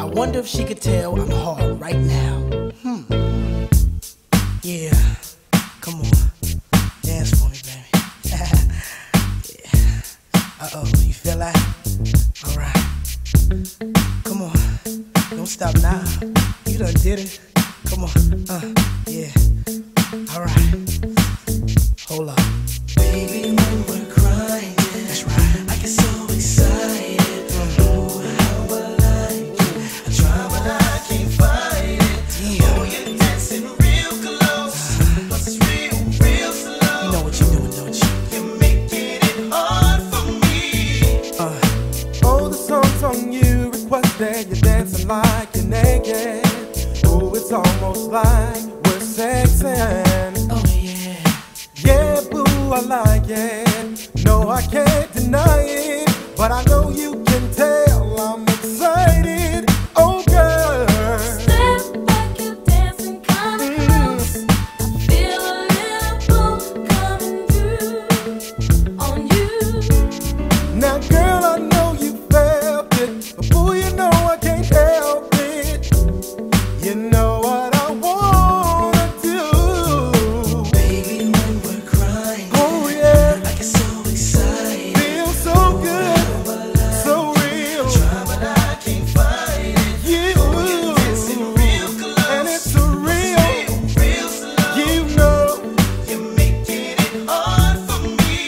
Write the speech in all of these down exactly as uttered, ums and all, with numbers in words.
wonder if she could tell I'm hard right now. Hmm. Yeah. Come on. Dance for me, baby. Yeah. Uh-oh. You feel that? All right. Come on. Don't stop now. You done did it. Come on. Uh, yeah. All right. Hold up. Baby, when we're crying, that's right. I get so excited. Mm. Oh, how I like it. I try, but I can't fight it. Yeah. Oh, you're dancing real close. Plus it's real, real slow. You know what you're doing, don't you? You're making it hard for me. Uh. Oh, the song's on you. Requested you're dancing like you're naked. Oh, it's almost like we're sexing. Oh, yeah. Yeah, boo, I like it. No, I can't deny it. But I know you can tell I'm excited. Oh, girl. Step back, you're dancing kinda Mm. close. I feel a little pull coming through on you. Now, girl, I know you felt it. But boo, you know I can't help it. You know what I wanna do. Baby, when we're crying, Oh, yeah. I get so excited. Feel so good, so real. Try, but I can't fight it. You, You're dancing real close. and it's a real, Real slow. you know. You're making it hard for me.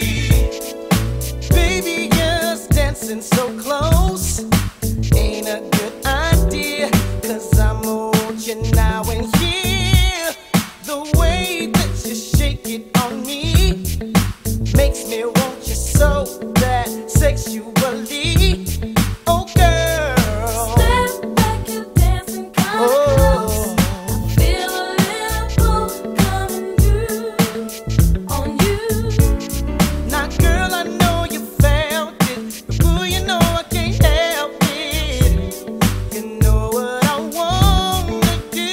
Baby, just dancing so close ain't a good idea. Cause I'm on you now and here. The way that you shake it on me makes me want you so bad sexually. Oh, girl. Step back, you're dancing kinda close. Oh. I feel a little pull coming through on you. Now, girl, I know you felt it, but boo, you know I can't help it. You know what I wanna do.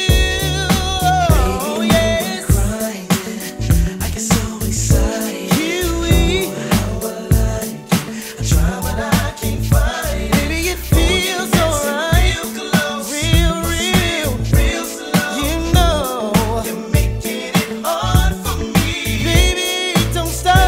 Oh, yes. Crying, I get so excited. Kiwi, how I like it. I try, but I can't fight it. Baby, it feels alright. Real, real, real slow. You know you're making it hard for me. Baby, don't stop.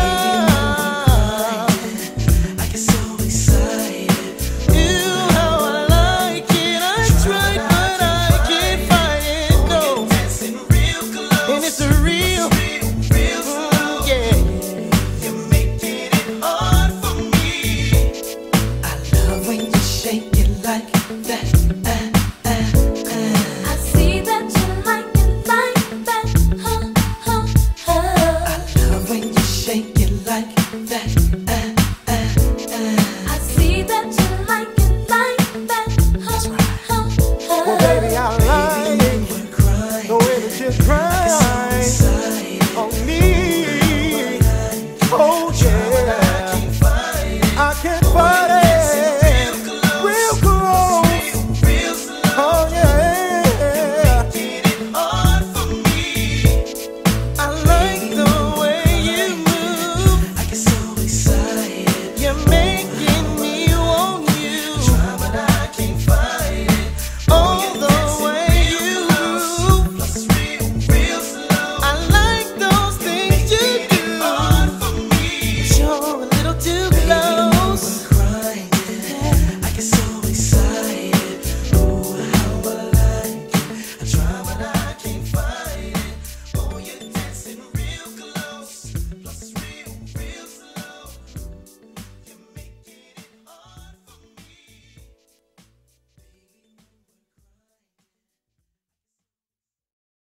I get so excited. Ooh, how I like it. I tried, but I can't fight it. No. And it's a real, real slow. Yeah. You're making it hard for me. I love when you shake it like that.